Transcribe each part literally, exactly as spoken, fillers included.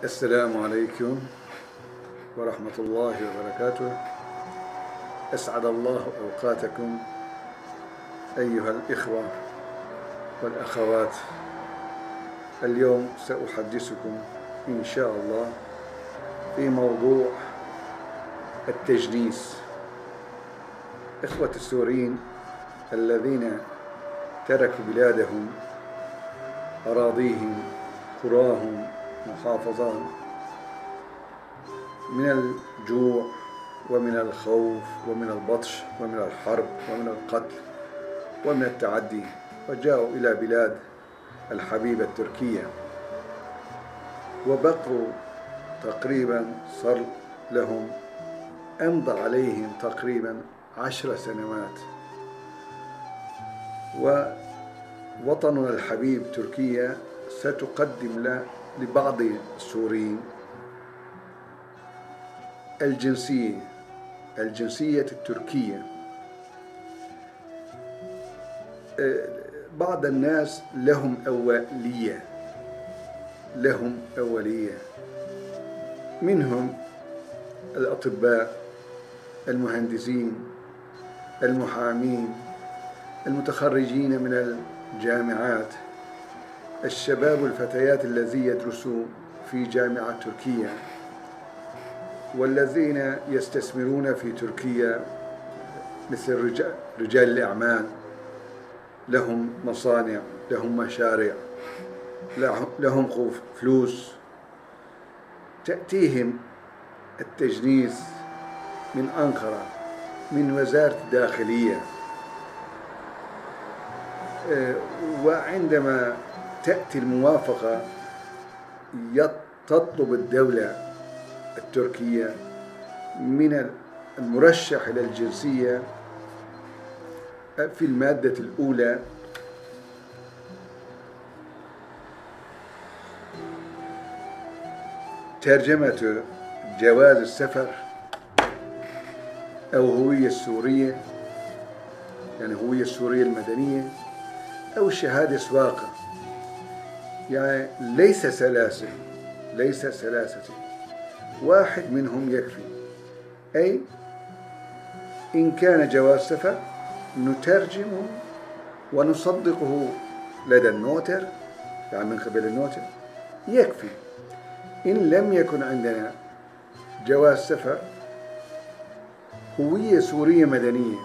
السلام عليكم ورحمة الله وبركاته. أسعد الله أوقاتكم أيها الإخوة والأخوات. اليوم سأحدثكم إن شاء الله في موضوع التجنيس. إخوة السوريين الذين تركوا بلادهم، أراضيهم، قراهم، محافظات، من الجوع ومن الخوف ومن البطش ومن الحرب ومن القتل ومن التعدي، وجاءوا إلى بلاد الحبيبة تركيا، وبقوا تقريبا صار لهم أمضى عليهم تقريبا عشر سنوات. ووطننا الحبيب تركيا ستقدم له لبعض السوريين الجنسية الجنسية التركية. بعض الناس لهم أولية لهم أولية منهم الأطباء، المهندسين، المحامين، المتخرجين من الجامعات، الشباب والفتيات الذين يدرسون في جامعة تركيا، والذين يستثمرون في تركيا مثل رجال, رجال الأعمال، لهم مصانع، لهم مشاريع، لهم فلوس. تأتيهم التجنيس من أنقرة، من وزارة الداخلية، وعندما تأتي الموافقة تطلب الدولة التركية من المرشح إلى الجنسية في المادة الأولى ترجمة جواز السفر أو هوية السورية، يعني هوية السورية المدنية، أو شهادة سواقة. يعني ليس سلاسل ليس سلاسة واحد منهم يكفي. أي إن كان جواز سفر نترجمه ونصدقه لدى النوتر، يعني من قبل النوتر يكفي. إن لم يكن عندنا جواز سفر، هوية سورية مدنية،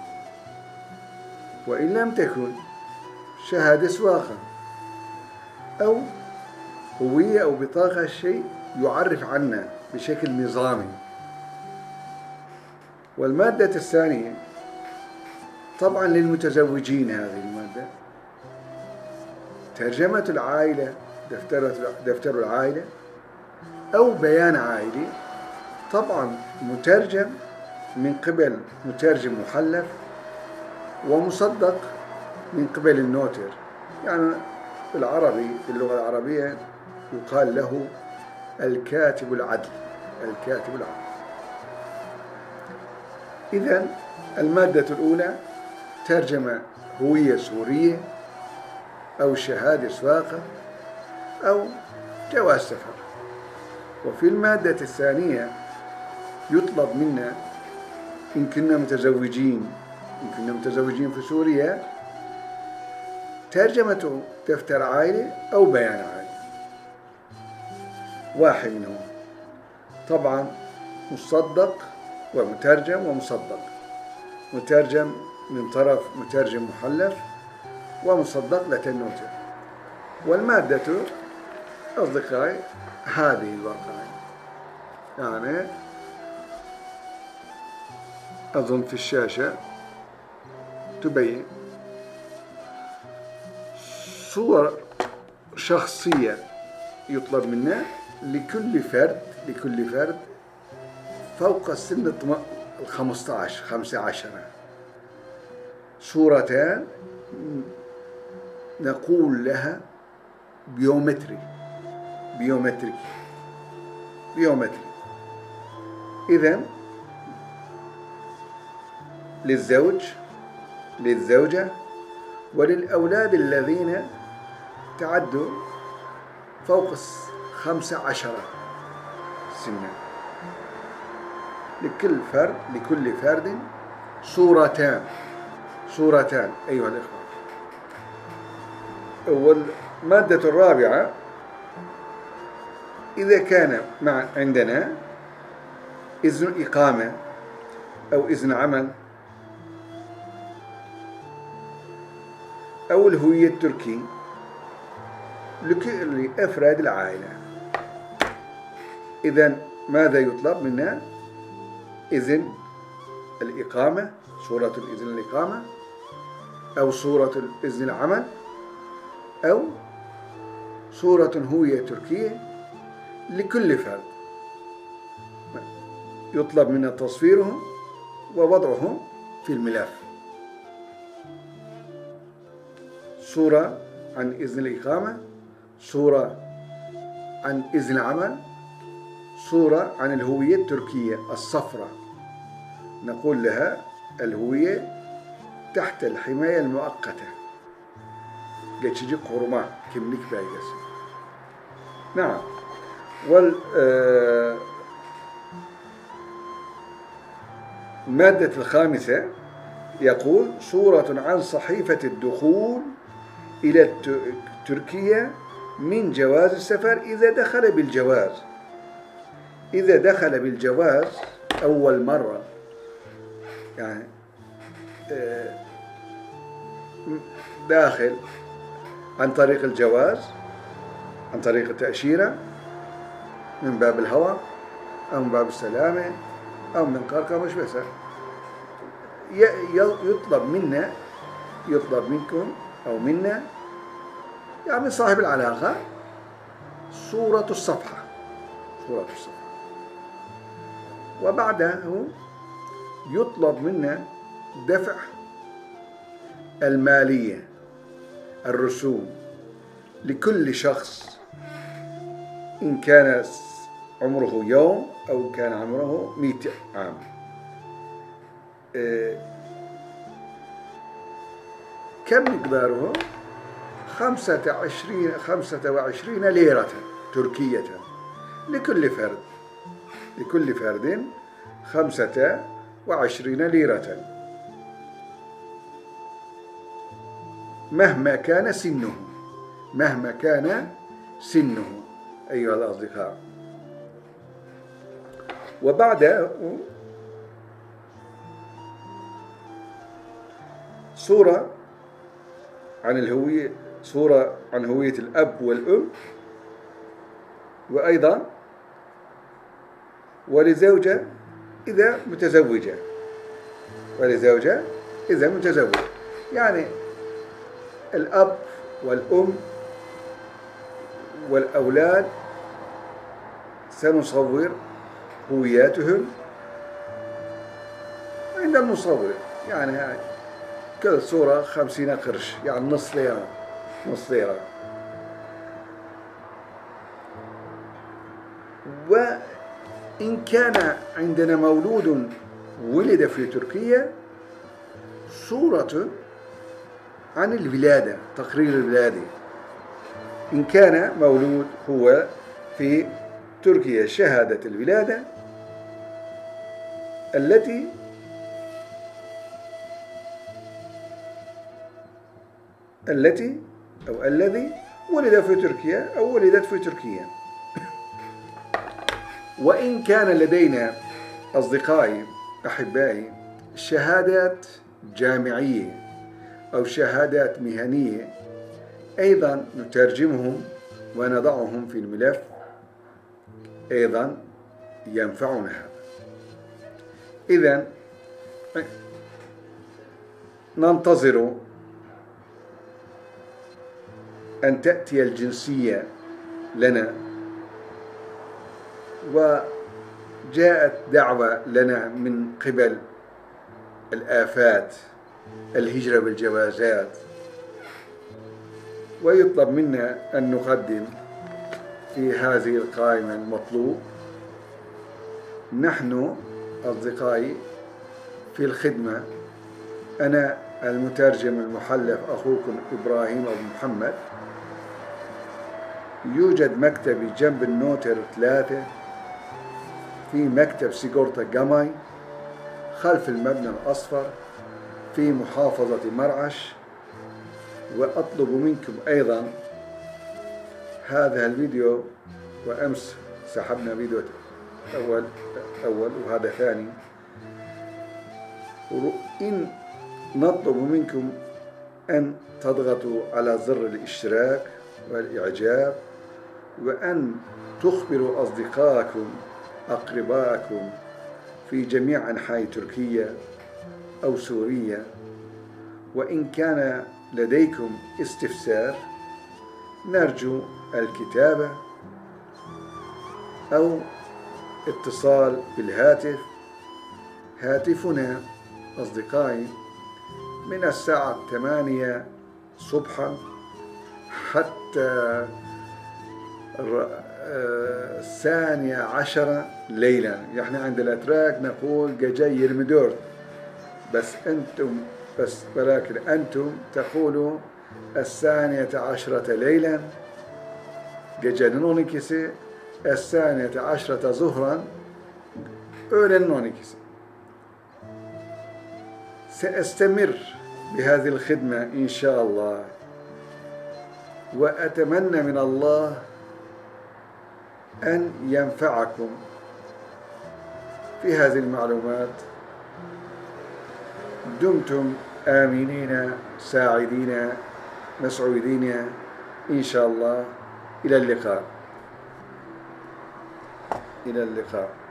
وإن لم تكن شهادة سواقة أو هوية أو بطاقة، شيء يعرف عنا بشكل نظامي. والمادة الثانية طبعا للمتزوجين، هذه المادة ترجمة العائلة، دفتر دفتر العائلة أو بيان عائلي، طبعا مترجم من قبل مترجم محلف ومصدق من قبل النوتر. يعني بالعربي، باللغة العربية يقال له الكاتب العدل الكاتب العدل. إذن المادة الأولى ترجمة هوية سورية أو شهادة سواقة أو جواز سفر. وفي المادة الثانية يطلب منا إن كنا متزوجين إن كنا متزوجين في سوريا ترجمة دفتر عائلة أو بيان عائلة، واحد منهم طبعا مصدق ومترجم ومصدق، مترجم من طرف مترجم محلف ومصدق لدى النوتر. والمادة أصدقائي هذه الورقة، يعني أظن في الشاشة تبين صور شخصية يطلب منا لكل فرد لكل فرد فوق سن الخمسة عشر خمسة عشر صورتان نقول لها بيومتري بيومتري بيومتري. إذن للزوج، للزوجة، وللأولاد الذين تعدوا فوق خمسة عشر سنا. لكل فرد لكل فرد صورتان صورتان أيها الإخوة. والمادة الرابعة: إذا كان مع عندنا إذن إقامة أو إذن عمل أو الهوية التركي لكل أفراد العائلة، إذن ماذا يطلب منا؟ إذن الإقامة، صورة الإذن الإقامة، أو صورة الإذن العمل، أو صورة هوية تركية لكل فرد يطلب منا تصويره ووضعه في الملف. صورة عن إذن الإقامة، صورة عن إذن العمل، صورة عن الهوية التركية الصفراء، نقول لها الهوية تحت الحماية المؤقتة. geçici koruma kimlik belgesi. نعم. والمادة الخامسة يقول: صورة عن صحيفة الدخول إلى تركيا من جواز السفر إذا دخل بالجواز. إذا دخل بالجواز أول مرة، يعني داخل عن طريق الجواز، عن طريق التأشيرة من باب الهوى أو من باب السلامة أو من قرقمش، بس يطلب منا يطلب منكم أو منا، يعني صاحب العلاقة، صورة الصفحة صورة الصفحة. وبعده يطلب منا دفع المالية، الرسوم، لكل شخص إن كان عمره يوم أو كان عمره مئة عام. إيه كم مقداره؟ خمسة وعشرين خمسة وعشرين ليرة تركية لكل فرد لكل فرد خمسة وعشرين ليرة، مهما كان سنه مهما كان سنه أيها الأصدقاء. وبعد صورة عن الهوية صورة عن هوية الأب والأم، وأيضا ولزوجة إذا متزوجة ولزوجة إذا متزوجة يعني الأب والأم والأولاد سنصور هوياتهم عند المصور، يعني كل صورة خمسين قرش، يعني نص ليرة نص ليرة. وإن كان عندنا مولود ولد في تركيا، صورة عن الولادة، تقرير الولادة، إن كان مولود هو في تركيا، شهادة الولادة التي التي أو الذي ولد في تركيا أو ولدت في تركيا. وإن كان لدينا أصدقائي أحبائي شهادات جامعية أو شهادات مهنية، أيضا نترجمهم ونضعهم في الملف، أيضا ينفعنا هذا. إذن ننتظر أن تأتي الجنسية لنا، وجاءت دعوة لنا من قبل الآفات الهجرة بالجوازات، ويطلب منا أن نقدم في هذه القائمة المطلوب. نحن أصدقائي في الخدمة، أنا المترجم المحلف أخوكم إبراهيم أبو محمد، يوجد مكتبي جنب النوتر ثلاثة، في مكتب سيجورتا جاماي خلف المبنى الأصفر في محافظة مرعش. وأطلب منكم أيضا هذا الفيديو، وأمس سحبنا فيديو أول أول وهذا ثاني، إن نطلب منكم أن تضغطوا على زر الاشتراك والإعجاب، وأن تخبروا أصدقائكم أقربائكم في جميع أنحاء تركيا أو سوريا. وإن كان لديكم استفسار نرجو الكتابة أو اتصال بالهاتف. هاتفنا أصدقائي من الساعة ثمانية صبحا حتى الثانية عشرة ليلا. يعني عند الأتراك نقول جاي يرمدور، بس أنتم بس ولكن أنتم تقولوا الثانية عشرة ليلا جاجنونيكسي، الثانية عشرة ظهرا أولنونيكسي. سأستمر بهذه الخدمة إن شاء الله، وأتمنى من الله أن ينفعكم في هذه المعلومات. دمتم آمنين ساعدين مسعودين إن شاء الله. إلى اللقاء. إلى اللقاء.